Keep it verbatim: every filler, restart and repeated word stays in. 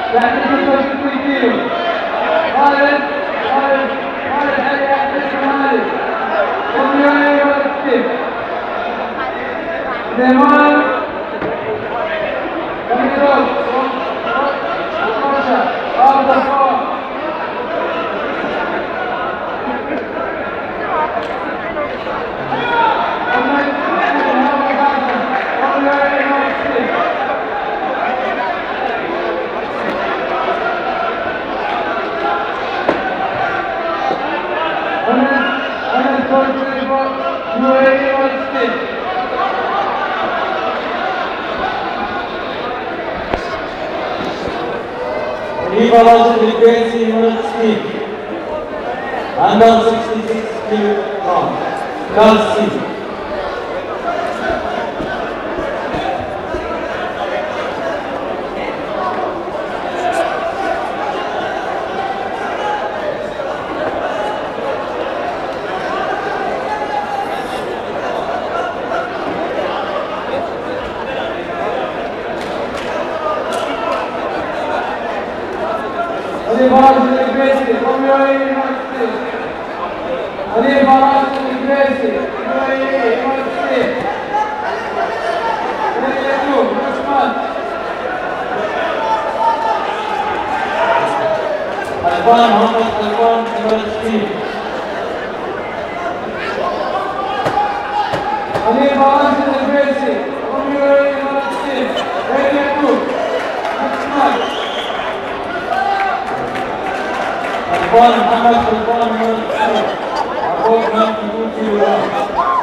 يعني ستة وستين كيلو. خالد خالد خالد علي أحمد الشمالي وميوني وستين. سليمان كميروس خمسة أرض الصوت. Equalizer frequency unit speed. Under sixty-six kilograms. Class C. Ali Baraz University, from U A E University. Ali Baraz University, U A E University. Ali Yusuf, Usman. Alfan Muhammad Alfan University. Ali Baraz University, from U A E University. Ali Yusuf, Usman. Alfan Muhammad Alfan University. Above ninety-two kilograms.